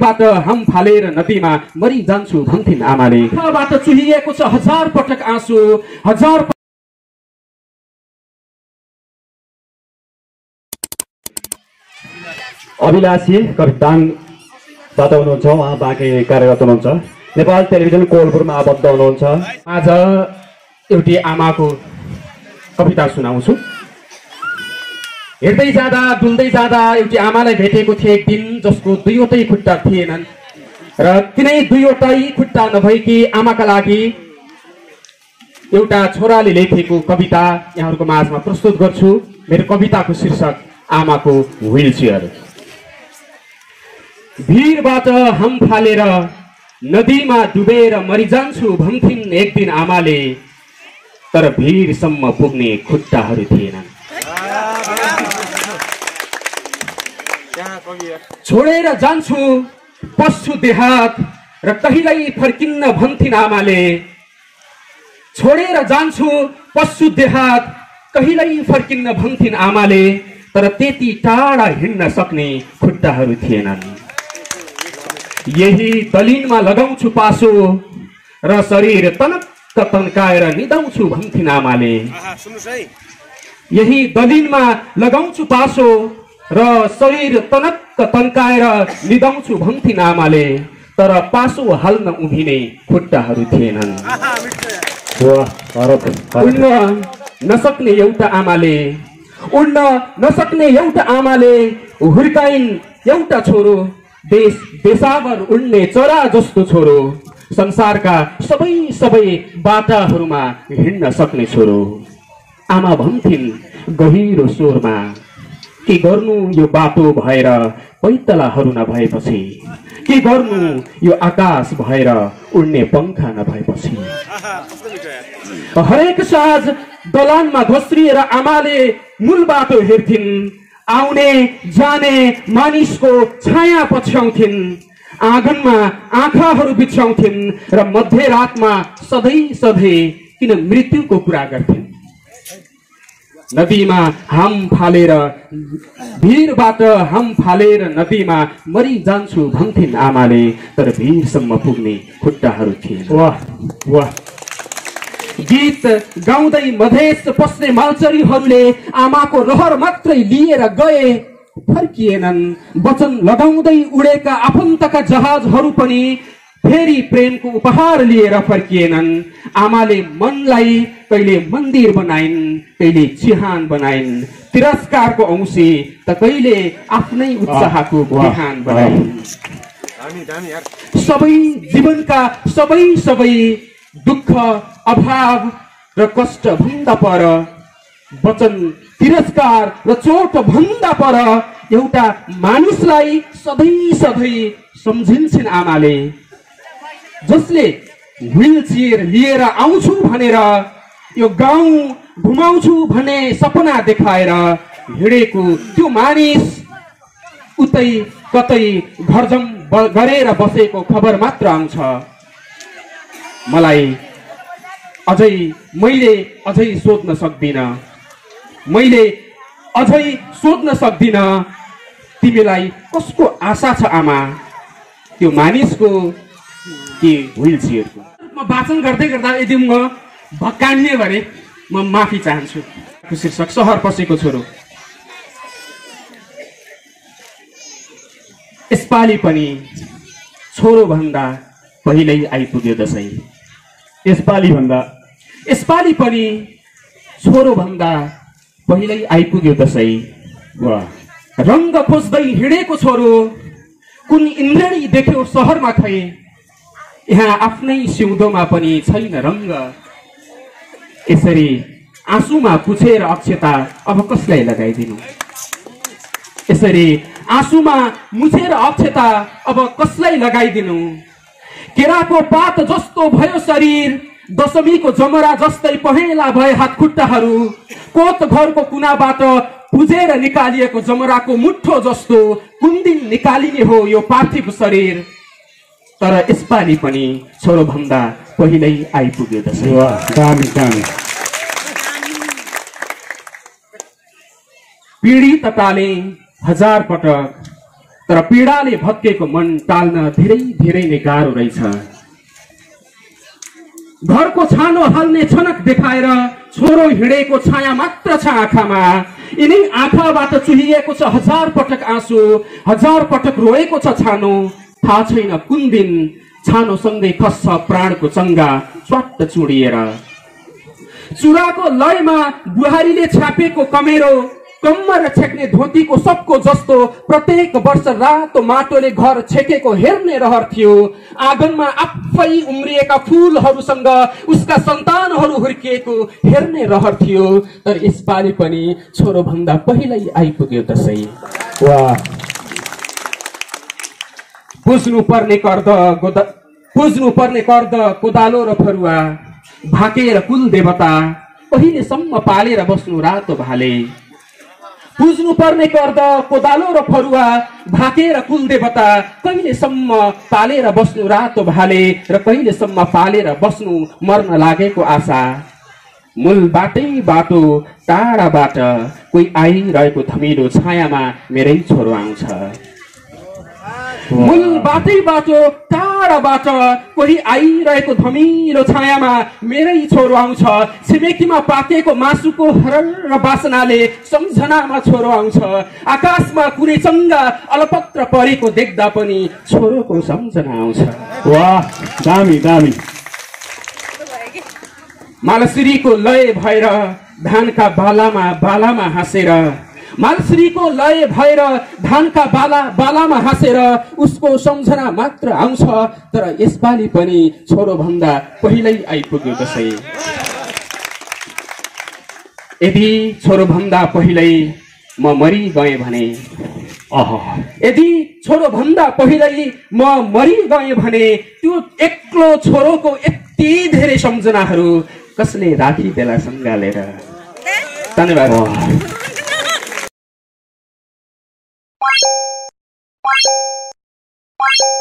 भिरबाट हम फालेर नदीमा मरि जान्छु भन्थिन् आमाले। आँखाबाट चुहिएको छ 1000 पटक आँसु, 1000 अभिलाषी कप्तानबाट हुनुहुन्छ, उहाँ बाँके कार्यरत हुनुहुन्छ, नेपाल टेलिभिजन कोलपुरमा आबद्ध हुनुहुन्छ। आज एउटी आमाको कविता सुनाउँछु। हिँड्दै जाँदा डुल्दै जाँदा एउटी आमालाई भेटेको थिए एक दिन, जसको दुईवटै खुट्टा थिएनन् र तिनै दुईवटै खुट्टा नभएकी आमाका लागि एउटा छोराले लेखेको कविता यहाँहरूको माझमा प्रस्तुत गर्छु। मेरो कविताको शीर्षक आमाको व्हीलचेयर। भिरबाट हम फालेर नदीमा डुबेर मरिजान्छु भन्थिन् एक दिन आमाले, तर भिरसम्म पुग्ने खुट्टाहरू थिएनन्। छोडेर जान्छु पस्छु देहात र कहिल्यै फर्किन्न भन्थिन् आमाले। छोडेर जान्छु पस्छु देहात कहिल्यै फर्किन्न भन्थिन् आमाले, तर त्यति टाढा हिँड्न सक्ने खुट्टाहरू थिएनन्। यही दलिनमा लगाउँछु पासो र शरीर तनक्क तन्काएर निदाउँछु भन्थिन् आमाले। यही दलिनमा लगाउँछु पासो र शरीर तनक्क तन्काएर निदाउँछु भन्थिन् आमाले, तर पासो हाल्न उभिने खुट्टाहरू थिएनन्। उड्न नसक्ने एउटा आमाले, उड्न नसक्ने एउटा आमाले हुर्काइन् एउटा छोरो, देश देशावर उड्ने चरा जस्तो छोरो, संसारका सबै बाटाहरूमा हिँड्न सक्ने छोरो। आमा भन्थिन् गहिरो स्वरमा, के गर्नु यो बाटो भएर पैतलाहरू नभएपछि, के गर्नु यो आकाश भएर उड्ने पंखा नभएपछि। हरेक साँझ दलानमा घस्रिएर आमाले मूल बाटो हेर्थिन्, आउने जाने मानिसको छाया पछ्याउँथिन्, आँगनमा आँखाहरू बिछ्याउँथिन् र मध्यरातमा सधैँ किन मृत्युको कुरा गर्थिन्। नदीमा हम फालेर, भिरबाट हम फालेर नदीमा मरि जान्छु भन्थिन् आमाले, तर भिरसम्म पुग्ने खुट्टाहरू थिए। वाह वाह। गीत गाउँदै मधेस पस्ने मालचरीहरूले आमाको रहर मात्रै लिएर गए, फर्किएनन्। वचन लगाउँदै उडेका आफन्तका जहाजहरू पनि फेरि प्रेमको उपहार लिएर फर्किएनन्। आमाले मनलाई कहिले मन्दिर बनाइन्, कहिले चिहान बनाइन्, तिरस्कारको औँसी त कहिले आफ्नै उत्साहको बिहान बनाइन्। सबै जीवनका सबै दुःख अभाव र कष्ट भन्दा पर, वचन तिरस्कार र चोट भन्दा पर एउटा मानिसलाई सधैँ सम्झिन्छन् आमाले, जसले व्हीलचेयर लिएर आउँछु भनेर यो गाउँ घुमाउँछु भन्ने सपना देखाएर हिँडेको त्यो मानिस उतै कतै घरजम गरेर बसेको खबर मात्र आउँछ। मैले अझै सोध्न सक्दिन, तिमीलाई कसको आशा छ आमा, त्यो मानिसको कि व्हीलचेयरको। म वाचन गर्दै गर्दा यदि म भक्कानिए भने म माफी चाहन्छु। शीर्षक सहर पसेको छोरो। यसपालि पनि छोरो भन्दा पहिल्यै आइपुग्यो दशैं। यसपालि पनि छोरो भन्दा पहिल्यै आइपुग्यो दशैं। वाह। रंग खोज्दै हिँडेको छोरो, कुन इन्द्रेणी देख्यो सहरमा खै, यहाँ आफ्नै सिउँदोमा पनि छैन रंग। यसरी आँसुमा पुछेर अक्षता अब कसलाई लगाइदिनु, यसरी आँसुमा मुछेर अक्षता अब कसलाई लगाइदिनु। केराको पात जस्तो भयो शरीर, दशमीको जमरा जस्तै पहेँला भए हात खुट्टाहरू, कोत घरको कुनाबाट पुजेर निकालिएको जमराको मुठ्ठो जस्तो कुन दिन निकालिने हो यो पार्थिव शरीर। तर यसपालि पनि छोरो भन्दा पहिल्यै आइपुग्यो दशैं। दामी। पिँढी तताले 1000 पटक, तर पीडाले भत्केको मन टाल्न धेरै धेरै नै गाह्रो रहेछ। घरको छानो हाल्ने छनक देखाएर छोरो हिँडेको छाया मात्र छ आँखामा। यिनै आँखाबाट चुहिएको छ 1000 पटक आँसु, 1000 पटक रोएको छ छानो। थाहा छैन कुन दिन छानोसँगै खस्छ प्राणको चङ्गा च्वाट्ट चुडिएर। चुराको लयमा बुहारीले छापेको कमेरो, कम्मर छेक्ने धोतीको सबको जस्तो प्रत्येक वर्ष रातो माटोले घर छेकेको हेर्ने रहर थियो। आँगनमा आफै उम्रिएका फूलहरूसँग उसका सन्तानहरू हुर्किएको हेर्ने रहर थियो। तर यसपालि पनि छोरो भन्दा पहिल्यै आइपुग्यो दशैं। वाह, पुज्नु पर्ने कर्द कोदालो र फरुवा, भाकेर कुल देवता पहिलेसम्म पालेर बस्नु रातो भाले। पुज्नु पर्ने कर्द कोदालो र फरुवा, भाकेर कुल देवता कहिलेसम्म पालेर बस्नु रातो भाले र कहिलेसम्म पालेर बस्नु मर्न लागेको आशा। मूल बाटो टाढाबाट कोही आइरहेको धमिलो छायामा मेरै छोरो आउँछ। मूल बाटो टाढाबाट कोही आइरहेको धमिलो छायामा मेरै छोरो आउँछ। छिमेकीमा पाकेको मासुको हरर बासनाले सम्झनामा छोरो आउँछ। आकाशमा कुनै चङ्गा अलपत्र परेको देख्दा पनि छोरोको सम्झना आउँछ। वाह, दामी दामी। मालश्रीको लय भएर धानका बालामा हाँसेर, मालश्रीको लय भएर धानका बालामा हाँसेर उसको सम्झना मात्र आउँछ। तर यसपालि पनि छोरो भन्दा पहिल्यै आइपुग्यो दशैं। यदि छोरो भन्दा पहिल्यै म मरि गएँ भने, यदि छोरो भन्दा पहिल्यै म मरि गएँ भने त्यो एक्लो छोरोको यति धेरै सम्झनाहरू कसले राखी बेला सँगालेर। धन्यवाद।